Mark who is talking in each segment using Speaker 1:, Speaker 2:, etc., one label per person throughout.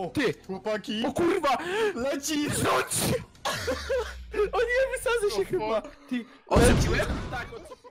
Speaker 1: Ty!
Speaker 2: Chłopaki!
Speaker 1: O kurwa!
Speaker 2: Leci!
Speaker 1: Rzuć! O nie, wysadzę się chyba! Ty!
Speaker 3: Odrzuciłem?
Speaker 1: Tak, odrzuciłem.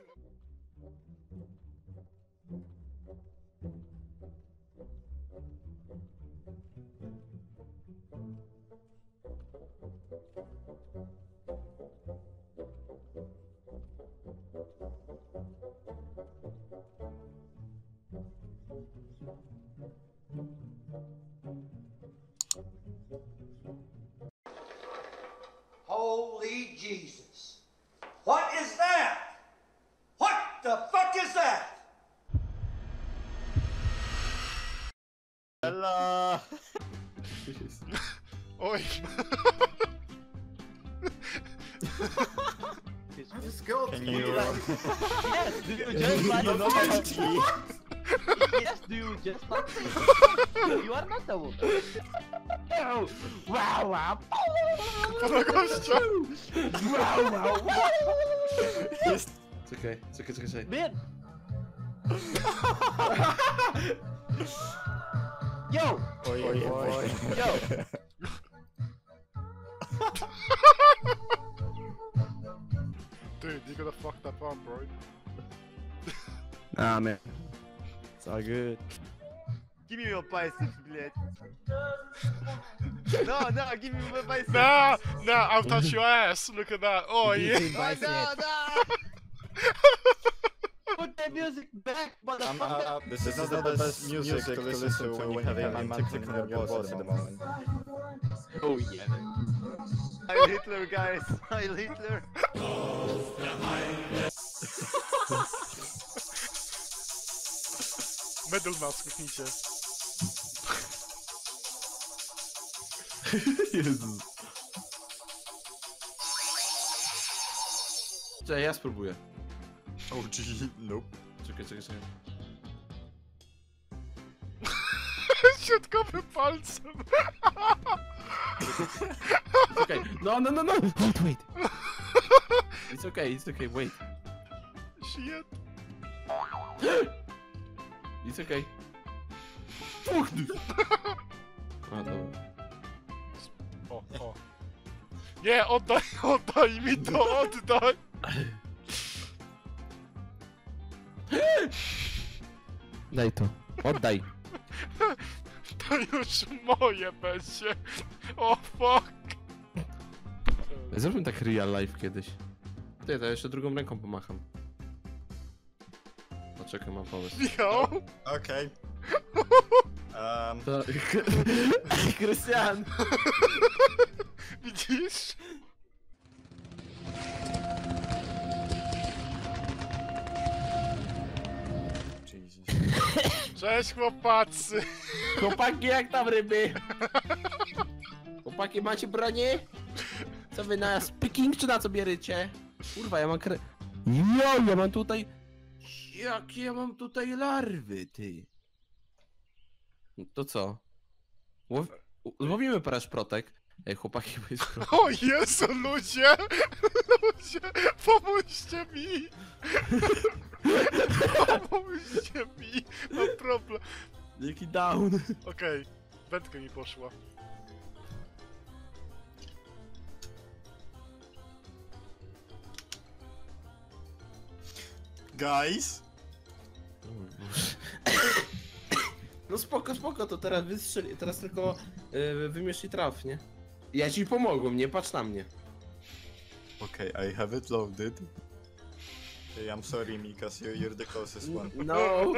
Speaker 4: Holy Jesus. What is that? What the fuck is that?
Speaker 2: Ela!
Speaker 5: Oj!
Speaker 3: Just go
Speaker 2: Can
Speaker 3: to
Speaker 2: you...
Speaker 6: Yes, do you just like Yes, do you just like You are not the one. Wow, wow.
Speaker 5: Pana gościa!
Speaker 6: Wow, wow, wow.
Speaker 2: Jest...
Speaker 1: Czekaj.
Speaker 6: Man. Yo,
Speaker 2: Oj, oj, oj.
Speaker 6: yo.
Speaker 5: Dude, you got a fucked up arm, bro.
Speaker 2: Nah, man. It's all good.
Speaker 3: Give me your biceps, блядь. No, give me my biceps.
Speaker 5: Nah! Nah, I'll touch your ass! Look at that! Oh, yeah!
Speaker 3: Oh, no.
Speaker 6: Put the music back, motherfucker.
Speaker 2: This is not the best music to listen to when you have a man tickling your balls at the moment.
Speaker 1: Oh yeah.
Speaker 3: Heil Hitler, guys. Heil Hitler.
Speaker 5: Medal mask, kliknijcie.
Speaker 1: Jezus. Czekaj, ja spróbuję.
Speaker 2: Oh, gee, nope.
Speaker 1: Czekaj.
Speaker 5: Środkowym palcem!
Speaker 1: Czekaj. No. Wait. It's okay, wait.
Speaker 5: Shit!
Speaker 1: It's okay. A, dobra.
Speaker 5: O. Nie, oddaj mi to, oddaj!
Speaker 1: Daj to. Oddaj.
Speaker 5: To już moje będzie. O fuck!
Speaker 1: Zróbmy tak real life kiedyś. Ty, to ja jeszcze drugą ręką pomacham. Poczekaj, mam pomysł.
Speaker 5: Michał?
Speaker 2: Okay.
Speaker 1: To... Krystian!
Speaker 5: Widzisz?
Speaker 2: Jesus.
Speaker 5: Cześć chłopacy!
Speaker 1: Chłopaki, jak tam ryby? Chłopaki, macie bronię? Co wy na speaking czy na co bierzecie? Kurwa, ja mam ja mam tutaj... Jakie ja mam tutaj larwy, ty? To co? Złowimy parę szprotek. Ej, chłopaki, bo jest...
Speaker 5: O Jezu, ludzie! Ludzie, pomóżcie mi! Pomóżcie mi! Mam problem.
Speaker 1: Jaki down.
Speaker 5: Okej, wędka mi poszła.
Speaker 2: Guys?
Speaker 1: No spoko, to teraz wystrzeli, teraz tylko wymierz i traf, nie? Ja ci pomogłem, nie patrz na mnie.
Speaker 2: Okay, I have it loaded. Okay, I'm sorry, Mikas, you're the closest one.
Speaker 1: No!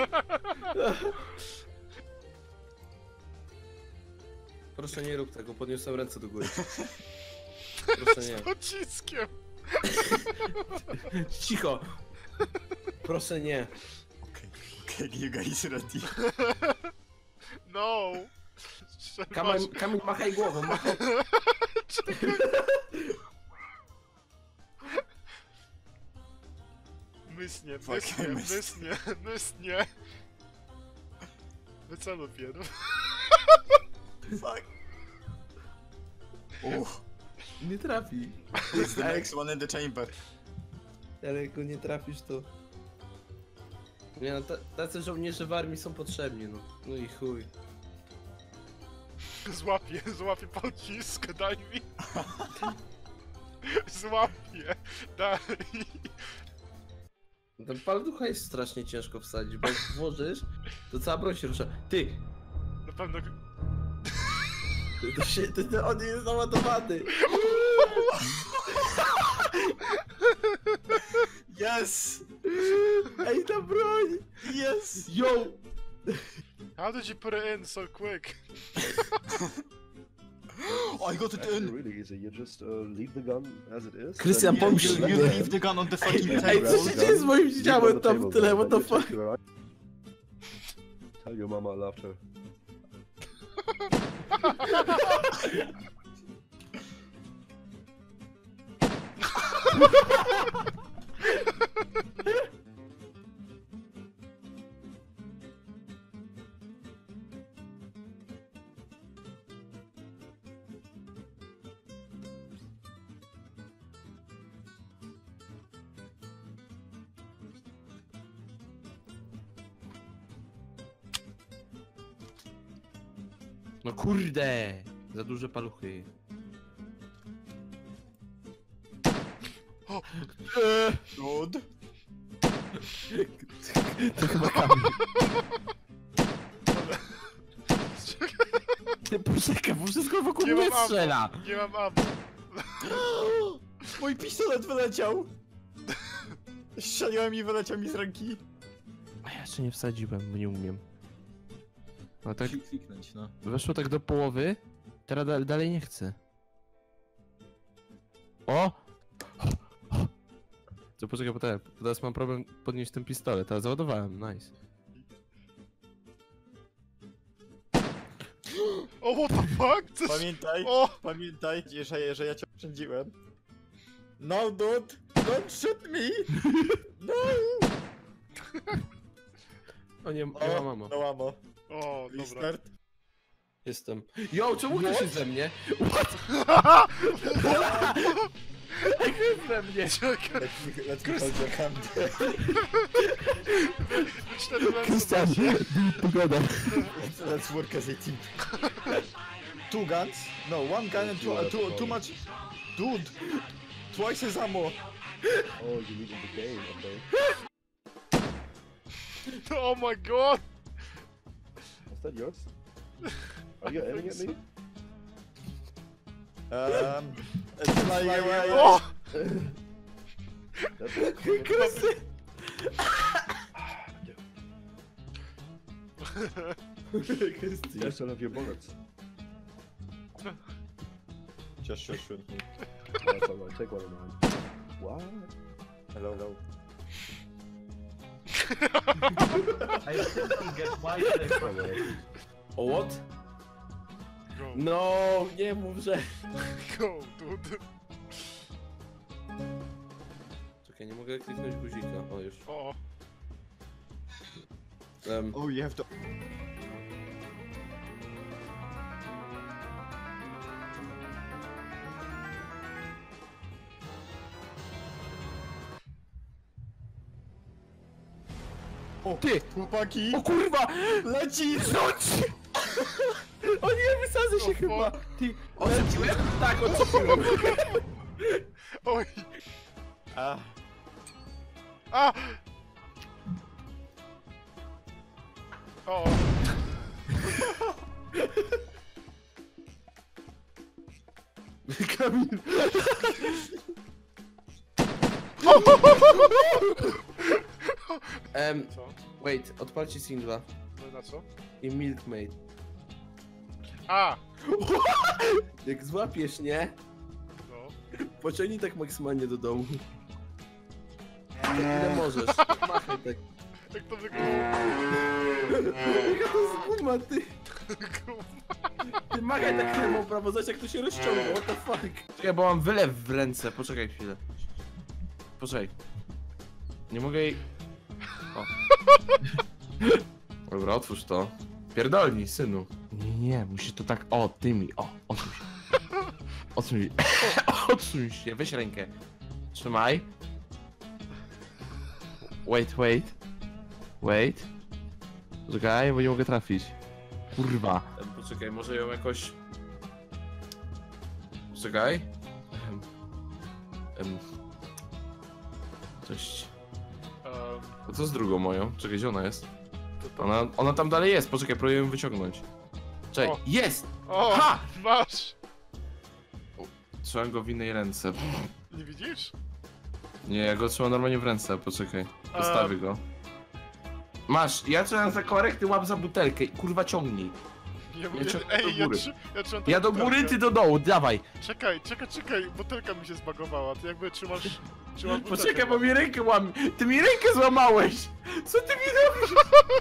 Speaker 1: Proszę nie rób tego, podniosłem ręce do góry. Proszę nie.
Speaker 5: Z pociskiem!
Speaker 1: Cicho! Proszę nie.
Speaker 2: Okay, you guys ready?
Speaker 5: No!
Speaker 1: Kamil, machaj głową, machaj.
Speaker 5: Mysnie. Wyceluj pierw.
Speaker 2: Fuck. Oh,
Speaker 1: Nie trafi.
Speaker 2: it's the next one in the chamber.
Speaker 1: Ale jak go nie trafisz, to... Nie no, tacy żołnierze w armii są potrzebni, no. No i chuj.
Speaker 5: Złapię pocisk, daj mi. Złapię, daj.
Speaker 1: Ten palducha jest strasznie ciężko wsadzić, bo jak włożysz, to cała broń się rusza. Ty!
Speaker 5: Na pewno...
Speaker 1: On jest załadowany!
Speaker 2: Yes!
Speaker 1: Ej, ta broń!
Speaker 2: Yes!
Speaker 1: Yo!
Speaker 5: How did you put it in so quick?
Speaker 2: I got it
Speaker 7: Actually,
Speaker 2: in!
Speaker 7: really easy. You just leave the gun as it is.
Speaker 1: Christian,
Speaker 7: then
Speaker 1: pomóż
Speaker 2: You
Speaker 1: mi.
Speaker 2: leave the gun on the fucking
Speaker 1: Ej,
Speaker 2: table.
Speaker 1: co się dzieje z moim
Speaker 7: leave it on
Speaker 1: ciałem
Speaker 7: the
Speaker 1: tam
Speaker 7: table,
Speaker 1: w tyle,
Speaker 7: then
Speaker 1: what the
Speaker 7: you take
Speaker 1: fuck?
Speaker 7: your eye- Tell your mama I loved her.
Speaker 1: No kurde! Za duże paluchy.
Speaker 2: Good.
Speaker 1: To chyba Kamil. Ty poczekaj, bo wszystko wokół
Speaker 5: Nie
Speaker 1: mnie
Speaker 5: mam ammo.
Speaker 1: strzela!
Speaker 5: Nie mam ammo.
Speaker 2: Mój pistolet wyleciał! Strzeliłem i wyleciał mi z ręki.
Speaker 1: A ja jeszcze nie wsadziłem, bo nie umiem. No tak,
Speaker 2: Kliknąć, no.
Speaker 1: weszło tak do połowy, teraz dalej nie chcę. O! Co, poczekaj, bo teraz mam problem podnieść ten pistolet, ale załadowałem, nice.
Speaker 5: O, what the fuck? Co się...
Speaker 2: Pamiętaj,
Speaker 5: O!
Speaker 2: pamiętaj, że ja cię oszczędziłem. No dude, don't shoot me! No!
Speaker 1: O nie ma mamo.
Speaker 2: No ammo.
Speaker 5: O, dobra.
Speaker 2: Restart.
Speaker 1: Jestem. Yo, czemu ktoś jest ze mnie? What? Jak jest ze mnie?
Speaker 5: Czekaj,
Speaker 2: Let's me hold your hand.
Speaker 5: cztery ręce
Speaker 1: Krystian, pogoda.
Speaker 2: Let's work as a team. Two guns? No, one gun and too much. Dude! Twice as ammo!
Speaker 7: Oh, you need in the game, okay.
Speaker 5: Oh my god!
Speaker 7: Is that yours? Are you aiming at me?
Speaker 2: It's flying away.
Speaker 5: O!
Speaker 7: That's
Speaker 1: Krysy!
Speaker 7: You still have your bullets.
Speaker 2: Just shoot me.
Speaker 7: That's alright, take one of mine. What?
Speaker 2: Hello.
Speaker 6: I still don't get why they
Speaker 7: Oh, well.
Speaker 1: O what?
Speaker 5: Go,
Speaker 1: No, nie mów, że...
Speaker 5: go, dude.
Speaker 1: Czekaj, nie mogę kliknąć guzika. O, już.
Speaker 5: O,
Speaker 2: Oh, you have to. O,
Speaker 1: Ty!
Speaker 2: chłopaki!
Speaker 1: O kurwa!
Speaker 2: Leci!
Speaker 1: Rzuć! O nie, wysadzę się
Speaker 5: O,
Speaker 1: chyba!
Speaker 5: fuck.
Speaker 1: Ty, odczepiłem? Tak, odczepiłem.
Speaker 5: oj!
Speaker 2: A,
Speaker 5: A! O!
Speaker 1: Kamil.
Speaker 5: Co?
Speaker 1: Wait, odpalcie singla.
Speaker 5: No na co?
Speaker 1: I Milkmaid.
Speaker 5: A!
Speaker 1: Jak złapiesz, nie?
Speaker 5: No.
Speaker 1: Pociągnij tak maksymalnie do dołu. Ile możesz. Machaj tak.
Speaker 5: Jak to wygląda?
Speaker 1: Jaka to jest guma, ty. Ty machaj tak lewą prawo, zobacz jak to się rozciąga, what the fuck. Czekaj, bo mam wylew w ręce, poczekaj chwilę. Poczekaj. Nie mogę jej... O. Dobra, otwórz to. Pierdolnij, synu. Nie, musisz to tak... O, tymi, o, odsuń się. Odsuń się. Odsuń się, weź rękę. Trzymaj. Wait. Poczekaj, bo nie mogę trafić. Kurwa. Poczekaj, może ją jakoś... Poczekaj. Cześć. A co z drugą moją? Czekaj, gdzie ona jest? Ona tam dalej jest, poczekaj, próbuję ją wyciągnąć. Czekaj,
Speaker 5: O.
Speaker 1: jest!
Speaker 5: O,
Speaker 1: Ha!
Speaker 5: masz!
Speaker 1: Trzymam go w innej ręce.
Speaker 5: Nie widzisz?
Speaker 1: Nie, ja go trzymam normalnie w ręce, poczekaj. Postawię go. Masz, ja trzymam za korek, ty łap za butelkę i kurwa ciągnij.
Speaker 5: Ej,
Speaker 1: do góry.
Speaker 5: ja trzymam tą
Speaker 1: Ja do
Speaker 5: butelkę.
Speaker 1: góry, ty do dołu, dawaj.
Speaker 5: Czekaj, butelka mi się zbagowała, ty jakby trzymasz butelkę.
Speaker 1: Poczekaj, bo mi rękę łam... Ty mi rękę złamałeś! Co ty mi robisz?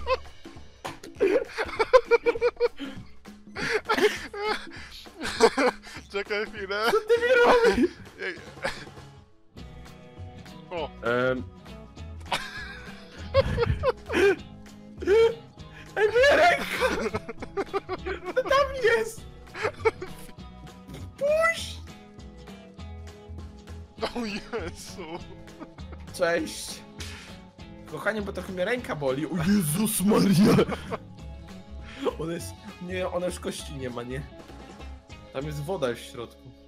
Speaker 5: Czekaj chwilę.
Speaker 1: Co ty mi robisz?
Speaker 5: Ej. O,
Speaker 1: Ej, moja ręka! Co tam jest? Puść!
Speaker 5: o Jezu.
Speaker 1: Cześć. Kochanie, bo trochę mnie ręka boli. O Jezus Maria! Ona jest... Nie, ona już kości nie ma, nie? Tam jest woda w środku.